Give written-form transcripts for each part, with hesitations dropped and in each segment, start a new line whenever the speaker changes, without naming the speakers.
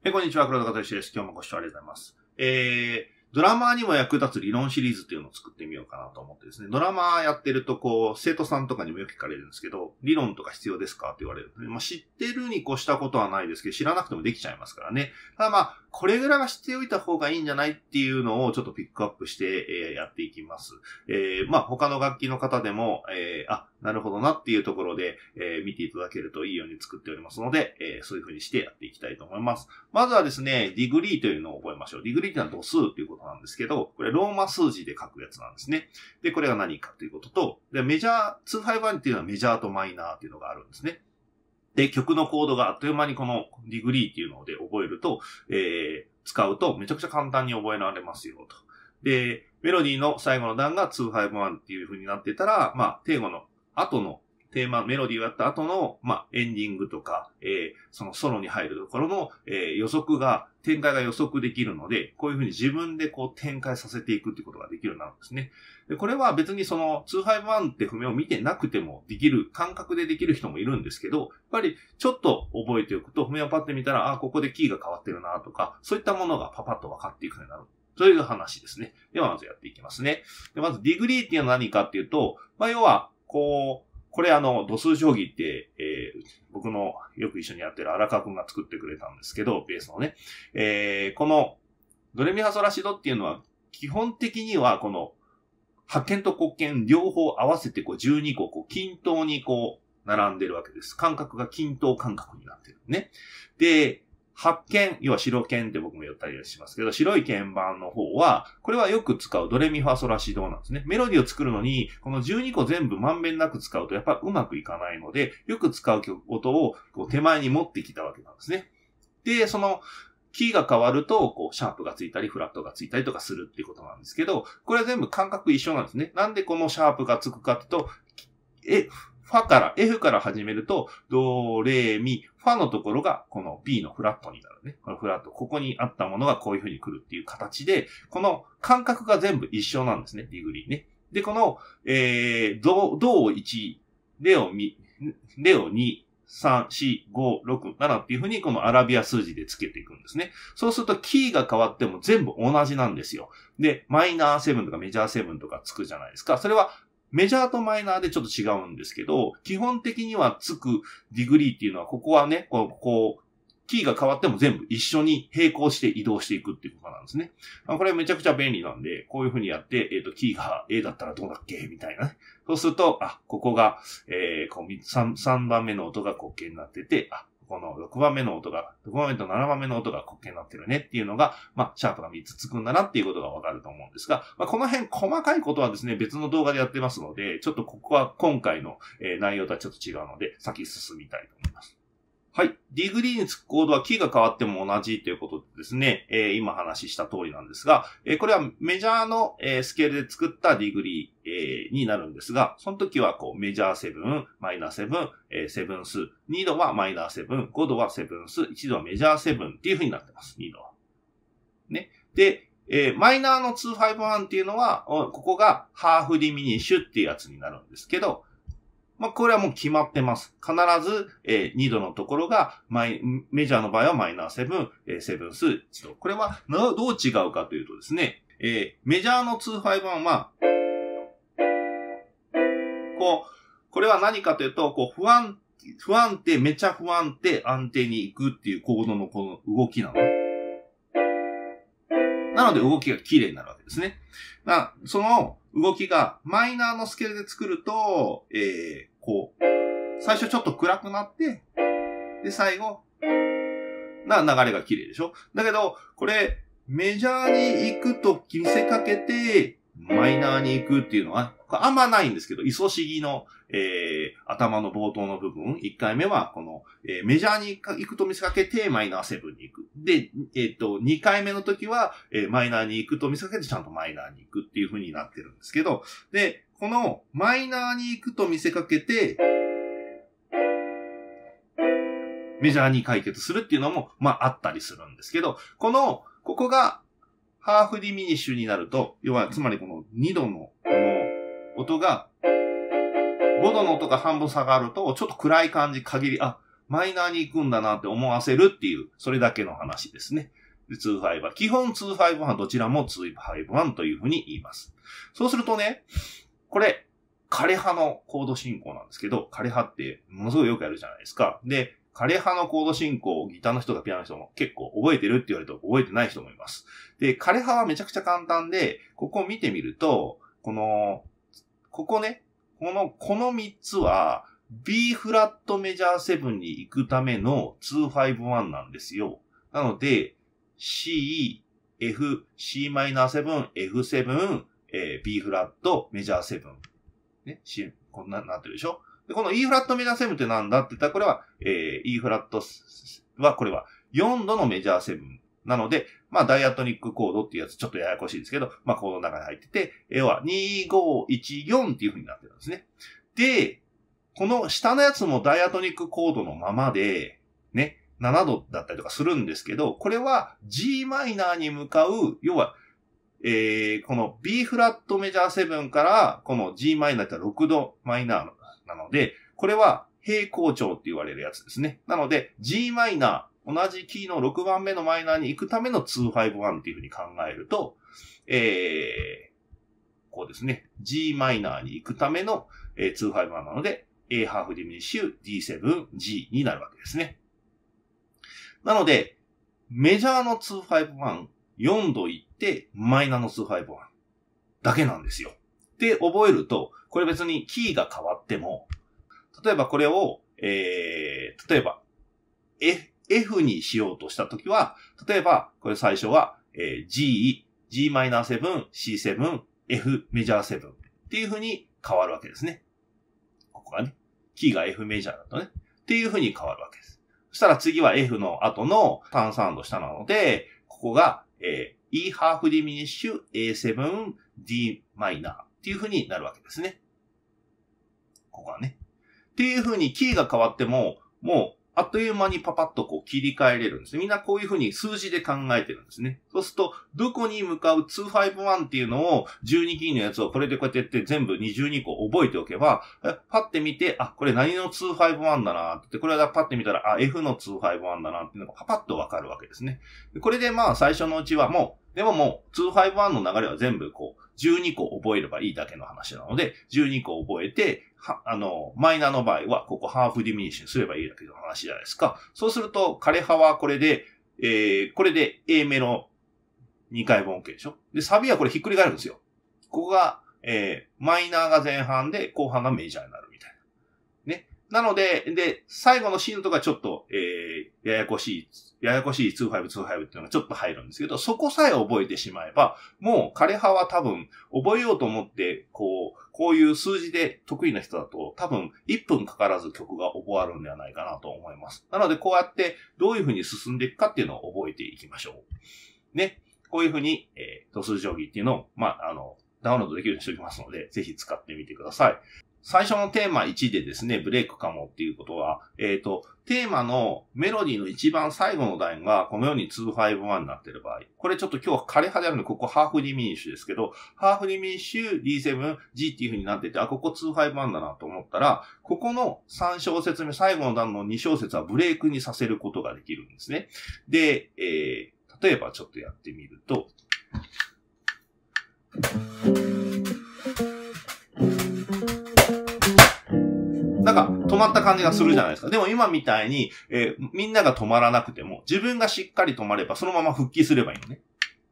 こんにちは、黒田和之です。今日もご視聴ありがとうございます。ドラマーにも役立つ理論シリーズっていうのを作ってみようかなと思ってですね。ドラマーやってると生徒さんとかにもよく聞かれるんですけど、理論とか必要ですかって言われる。知ってるに越したことはないですけど、知らなくてもできちゃいますからね。ただこれぐらいは知っておいた方がいいんじゃないっていうのをちょっとピックアップして、やっていきます。他の楽器の方でも、なるほどなっていうところで、見ていただけるといいように作っておりますので、そういう風にしてやっていきたいと思います。まずはですね、ディグリーというのを覚えましょう。ディグリーっていうのは度数ということなんですけど、これローマ数字で書くやつなんですね。で、これが何かということと、で、メジャー、251っていうのはメジャーとマイナーっていうのがあるんですね。で、曲のコードがあっという間にこのディグリーっていうので覚えると、使うとめちゃくちゃ簡単に覚えられますよと。で、メロディーの最後の段が251っていう風になってたら、定語の後のテーマ、メロディーをやった後の、エンディングとか、そのソロに入るところの、展開が予測できるので、こういうふうに自分で展開させていくっていうことができるようになるんですね。で、これは別にその251って譜面を見てなくてもできる、感覚でできる人もいるんですけど、やっぱりちょっと覚えておくと、譜面をパッて見たら、ここでキーが変わってるなとか、そういったものがパパッと分かっていくようになる。そういう話ですね。ではまずやっていきますね。で、まずディグリーっていうのは何かっていうと、要は、これ度数定規って、僕のよく一緒にやってる荒川くんが作ってくれたんですけど、ベースのね。このドレミファソラシドっていうのは基本的にはこの白鍵と黒鍵両方合わせて12個均等に並んでるわけです。間隔が均等間隔になってるね。で、白鍵、要は白鍵って僕も言ったりしますけど、白い鍵盤の方は、これはよく使うドレミファソラシドなんですね。メロディーを作るのに、この12個全部まんべんなく使うとやっぱうまくいかないので、よく使う音を手前に持ってきたわけなんですね。で、その、キーが変わると、シャープがついたり、フラットがついたりとかするっていうことなんですけど、これは全部感覚一緒なんですね。なんでこのシャープがつくかっていうと、F から始めると、ド、レ、ミ、ファのところがこの B のフラットになるね。このフラット、ここにあったものがこういう風に来るっていう形で、この感覚が全部一緒なんですね、ディグリーね。で、この、ドを1、レを2、3、4、5、6、7っていう風にこのアラビア数字でつけていくんですね。そうするとキーが変わっても全部同じなんですよ。で、マイナー7とかメジャー7とかつくじゃないですか。それはメジャーとマイナーでちょっと違うんですけど、基本的にはつくディグリーっていうのは、ここはね、キーが変わっても全部一緒に並行して移動していくっていうことなんですね。これめちゃくちゃ便利なんで、こういう風にやって、キーが A だったらどうだっけみたいなね。そうすると、ここが、3番目の音が黒鍵になってて、この6番目の音が、6番目と7番目の音が黒鍵になってるねっていうのが、シャープが3つつくんだなっていうことがわかると思うんですが、この辺細かいことはですね、別の動画でやってますので、ちょっとここは今回の内容とはちょっと違うので、先進みたいと思います。はい。ディグリーにつくコードはキーが変わっても同じということでですね、今話した通りなんですが、これはメジャーの、スケールで作ったディグリー、になるんですが、その時はメジャー7、マイナー7、セブンス、2度はマイナー7、5度はセブンス、1度はメジャー7っていう風になってます、2度は。ね。で、マイナーの251っていうのは、ここがハーフディミニッシュっていうやつになるんですけど、これはもう決まってます。必ず、2度のところが、メジャーの場合はマイナー7、セブンス、1度。これは、どう違うかというとですね、メジャーの251は、これは何かというと、不安定、めちゃ不安定、安定に行くっていうコードのこの動きなの。なので動きが綺麗になるわけですね。その動きがマイナーのスケールで作ると、最初ちょっと暗くなって、で、最後、流れが綺麗でしょ？だけど、これ、メジャーに行くと見せかけて、マイナーに行くっていうのは、あんまないんですけど、イソシギの、頭の冒頭の部分、1回目は、この、メジャーに行くと見せかけて、マイナー7に行く。で、2回目の時は、マイナーに行くと見せかけて、ちゃんとマイナーに行くっていう風になってるんですけど、で、この、マイナーに行くと見せかけて、メジャーに解決するっていうのも、あったりするんですけど、ここが、ハーフディミニッシュになると、要は、つまりこの2度の、この音が、5度の音が半分下がると、ちょっと暗い感じ、 マイナーに行くんだなって思わせるっていう、それだけの話ですね。で、251。基本251はどちらも251というふうに言います。そうするとね、これ、枯葉のコード進行なんですけど、枯葉ってものすごいよくやるじゃないですか。で、枯葉のコード進行をギターの人がピアノの人も結構覚えてるって言われると覚えてない人もいます。で、枯葉はめちゃくちゃ簡単で、ここを見てみると、ここね、この3つは B フラットメジャー7に行くための251なんですよ。なので、C、F、C-7、F7、B フラットメジャー7。ね、こんななってるでしょ。で、この E フラットメジャー7ってなんだって言ったら、これは、E フラットは、これは4度のメジャー7なので、まあ、ダイアトニックコードっていうやつちょっとややこしいですけど、まあ、コードの中に入ってて、要は2514っていう風になってるんですね。で、この下のやつもダイアトニックコードのままで、ね、7度だったりとかするんですけど、これは G マイナーに向かう、要は、この B フラットメジャー7から、この G マイナーって6度マイナーなので、これは平行調って言われるやつですね。なので、G マイナー、同じキーの6番目のマイナーに行くための251っていうふうに考えると、こうですね。G マイナーに行くための、251なので、A ハーフディミニッシュ D7、G になるわけですね。なので、メジャーの251、4度行って、マイナーの251だけなんですよ。で、覚えると、これ別にキーが変わっても、例えばこれを、例えば、F にしようとしたときは、例えば、これ最初は、G-7、C7、F メジャー7っていう風に変わるわけですね。ここがね、キーが F メジャーだとね、っていう風に変わるわけです。そしたら次は F の後の単サウンド下なので、ここが、E ハーフディミニッシュ A7 D マイナーっていう風になるわけですね。ここはね。っていう風にキーが変わっても、もうあっという間にパパッとこう切り替えれるんです。みんなこういう風に数字で考えてるんですね。そうすると、どこに向かう251っていうのを12キーのやつをこれでこうやってやって全部22個覚えておけば、パッて見て、あ、これ何の251だなって、これはパッて見たら、あ、F の251だなっていうのがパパッとわかるわけですね。これでまあ最初のうちはでももう251の流れは全部こう、12個覚えればいいだけの話なので、12個覚えて、マイナーの場合は、ここハーフディミニッシュにすればいいだけの話じゃないですか。そうすると、枯葉はこれで、これで A メロ2回分 OK でしょ。で、サビはこれひっくり返るんですよ。ここが、マイナーが前半で、後半がメジャーになるみたいな。ね。なので、最後の C のとこはちょっと、ややこしい252っていうのがちょっと入るんですけど、そこさえ覚えてしまえば、もう枯葉は多分、覚えようと思って、こういう数字で得意な人だと、多分、1分かからず曲が覚わるんではないかなと思います。なので、こうやって、どういう風に進んでいくかっていうのを覚えていきましょう。ね。こういう風に、度数定規っていうのを、ダウンロードできるようにしておきますので、ぜひ使ってみてください。最初のテーマ1でですね、ブレイクかもっていうことは、テーマのメロディーの一番最後の段がこのように251になっている場合、これちょっと今日は枯葉であるので、ここハーフディミニッシュですけど、ハーフディミニッシュ D7、G っていう風になってて、ここ251だなと思ったら、ここの3小節目、最後の段の2小節はブレイクにさせることができるんですね。で、例えばちょっとやってみると、なんか止まった感じがするじゃないですか。でも今みたいに、みんなが止まらなくても、自分がしっかり止まればそのまま復帰すればいいのね。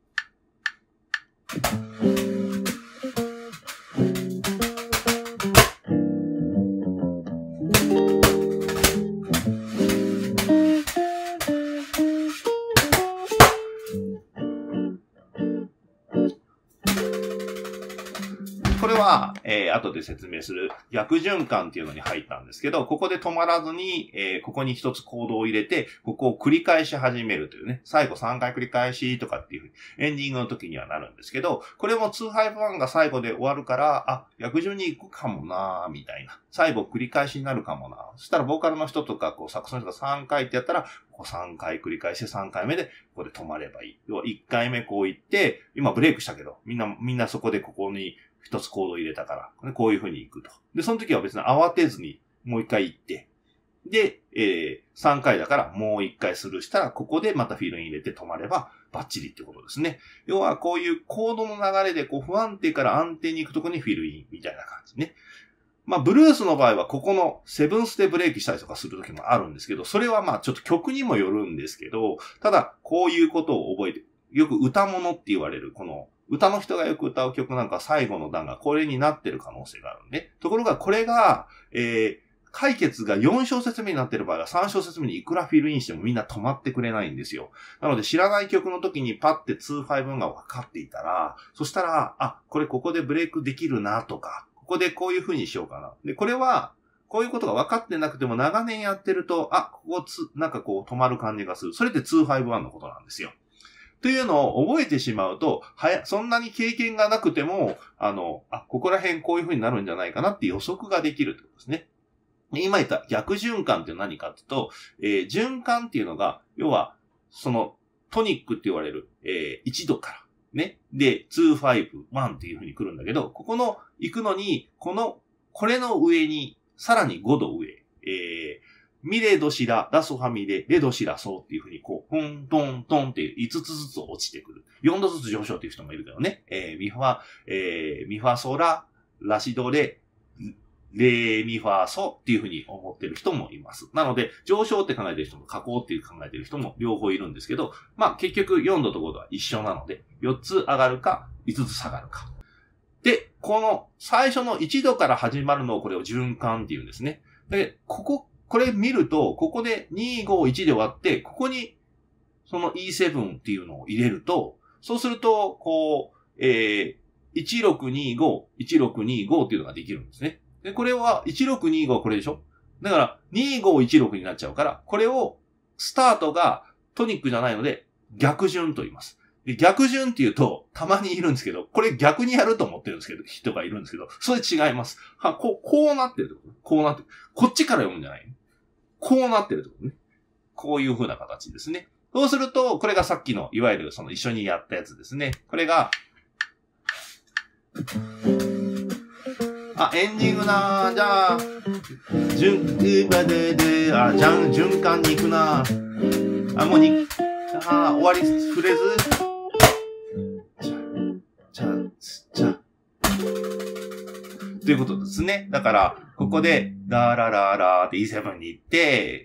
これは、後で説明する逆循環っていうのに入ったんですけど、ここで止まらずに、ここに一つコードを入れて、ここを繰り返し始めるというね、最後3回繰り返しとかっていうふうに、エンディングの時にはなるんですけど、これも251が最後で終わるから、逆順に行くかもなーみたいな。最後繰り返しになるかもな。そしたらボーカルの人とか、サックスの人が3回ってやったら、こう3回繰り返して3回目で、ここで止まればいい。要は1回目こう行って、今ブレイクしたけど、みんなそこでここに、一つコードを入れたから、こういう風に行くと。で、その時は別に慌てずにもう一回行って、 で、3回だからもう1回スルーしたら、ここでまたフィルイン入れて止まればバッチリってことですね。要はこういうコードの流れでこう不安定から安定に行くところにフィルインみたいな感じね。まあ、ブルースの場合はここのセブンスでブレーキしたりとかするときもあるんですけど、それはまあちょっと曲にもよるんですけど、ただこういうことを覚えて、よく歌物って言われる、この歌の人がよく歌う曲なんか最後の段がこれになってる可能性があるんで、ところがこれが、解決が4小節目になってる場合は3小節目にいくらフィルインしてもみんな止まってくれないんですよ。なので知らない曲の時にパッて2-5が分かっていたら、そしたら、あ、ここでブレイクできるなとか、ここでこういう風にしようかな。で、これは、こういうことが分かってなくても長年やってると、あ、なんかこう止まる感じがする。それって2-5-1のことなんですよ。というのを覚えてしまうと、そんなに経験がなくても、ここら辺こういう風になるんじゃないかなって予測ができるってことですね。今言った逆循環って何かっていうと、循環っていうのが、要は、トニックって言われる、1度から、ね。で、2、5、1っていう風に来るんだけど、ここの、行くのに、これの上に、さらに5度上、ミレドシラ、ラソファミレ、レドシラソっていう風に、こう、トントントンって5つずつ落ちてくる。4度ずつ上昇っていう人もいるけどね。ミファソラ、ラシドレ、レミファソっていう風に思ってる人もいます。なので、上昇って考えてる人も下降って考えてる人も両方いるんですけど、まあ結局4度と5度は一緒なので、4つ上がるか、5つ下がるか。で、この最初の1度から始まるのをこれを循環って言うんですね。で、これ見ると、ここで2、5、1で割って、ここにその E7 っていうのを入れると、そうすると、こう、1625、1625っていうのができるんですね。で、これは1625はこれでしょ？だから、2516になっちゃうから、これを、スタートがトニックじゃないので、逆順と言います。で、逆順って言うと、たまにいるんですけど、これ逆にやると思ってるんですけど、人がいるんですけど、それ違います。こうなってるってこと。こうなってる。こっちから読むんじゃない。こうなってるってことね。こういう風な形ですね。そうすると、これがさっきの、いわゆる一緒にやったやつですね。これが、エンディングなー。じゃあ、循環に行くなー。終わり、フレーズということですね。だから、ここで、ラーララーラーって E7 に行って、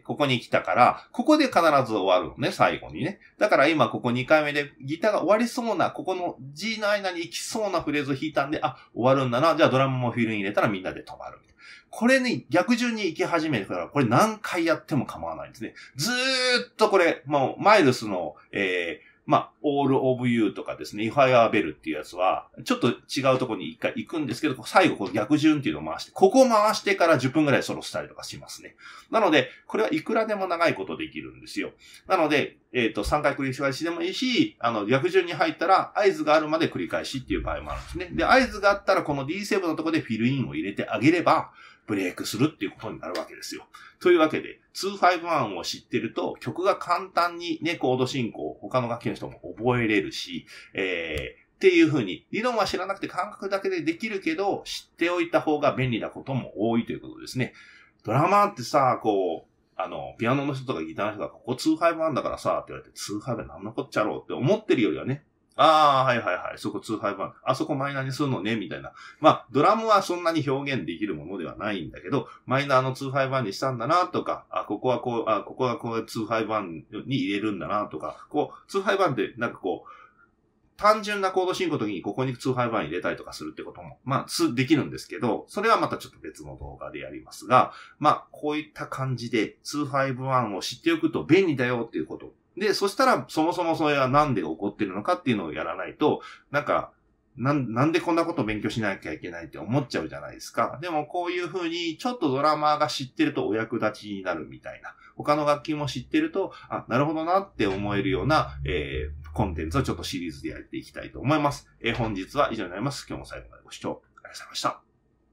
ここに来たから、ここで必ず終わるのね、最後にね。だから今ここ2回目でギターが終わりそうな、ここの G の間に行きそうなフレーズを弾いたんで、終わるんだな。じゃあドラムもフィルに入れたらみんなで止まる。これに逆順に行き始めるから、これ何回やっても構わないんですね。ずーっとこれ、もう、マイルスの、All of You とかですね、If I Are Bell っていうやつは、ちょっと違うところに一回行くんですけど、最後この逆順っていうのを回して、ここ回してから10分くらいソロしたりとかしますね。なので、これはいくらでも長いことできるんですよ。なので、3回繰り返しでもいいし、逆順に入ったら合図があるまで繰り返しっていう場合もあるんですね。で、合図があったらこの D7 のところでフィルインを入れてあげれば、ブレイクするっていうことになるわけですよ。というわけで、251を知ってると、曲が簡単にね、コード進行、他の楽器の人も覚えれるし、っていう風に、理論は知らなくて感覚だけでできるけど、知っておいた方が便利なことも多いということですね。ドラマーってさ、ピアノの人とかギターの人が、ここ251だからさ、って言われて、251なんのこっちゃろうって思ってるよりはね、はいはいはい、そこ251、あそこマイナーにするのね、みたいな。ドラムはそんなに表現できるものではないんだけど、マイナーの251にしたんだな、とか、ここはこう251に入れるんだな、とか、251ってなんか単純なコード進行の時にここに251入れたりとかするってことも、できるんですけど、それはまたちょっと別の動画でやりますが、こういった感じで251を知っておくと便利だよっていうこと。で、そしたら、そもそもそれはなんで起こってるのかっていうのをやらないと、なんでこんなことを勉強しなきゃいけないって思っちゃうじゃないですか。でもこういう風に、ちょっとドラマーが知ってるとお役立ちになるみたいな。他の楽器も知ってると、なるほどなって思えるような、コンテンツをちょっとシリーズでやっていきたいと思います。本日は以上になります。今日も最後までご視聴ありがとうございました。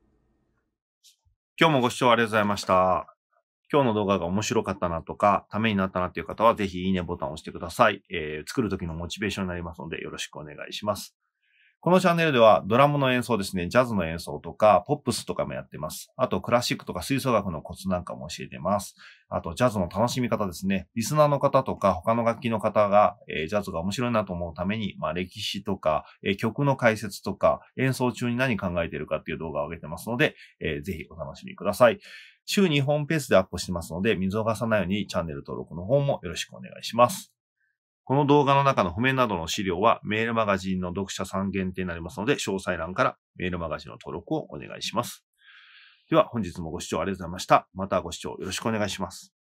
今日もご視聴ありがとうございました。今日の動画が面白かったなとか、ためになったなっていう方は、ぜひいいねボタンを押してください。作る時のモチベーションになりますので、よろしくお願いします。
このチャンネルではドラムの演奏ですね、ジャズの演奏とか、ポップスとかもやってます。あと、クラシックとか吹奏楽のコツなんかも教えてます。あと、ジャズの楽しみ方ですね。リスナーの方とか、他の楽器の方が、ジャズが面白いなと思うために、歴史とか、曲の解説とか、演奏中に何考えているかっていう動画を上げてますので、ぜひお楽しみください。週2本ペースでアップしてますので、見逃さないようにチャンネル登録の方もよろしくお願いします。この動画の中の譜面などの資料はメールマガジンの読者さん限定になりますので、詳細欄からメールマガジンの登録をお願いします。では本日もご視聴ありがとうございました。またご視聴よろしくお願いします。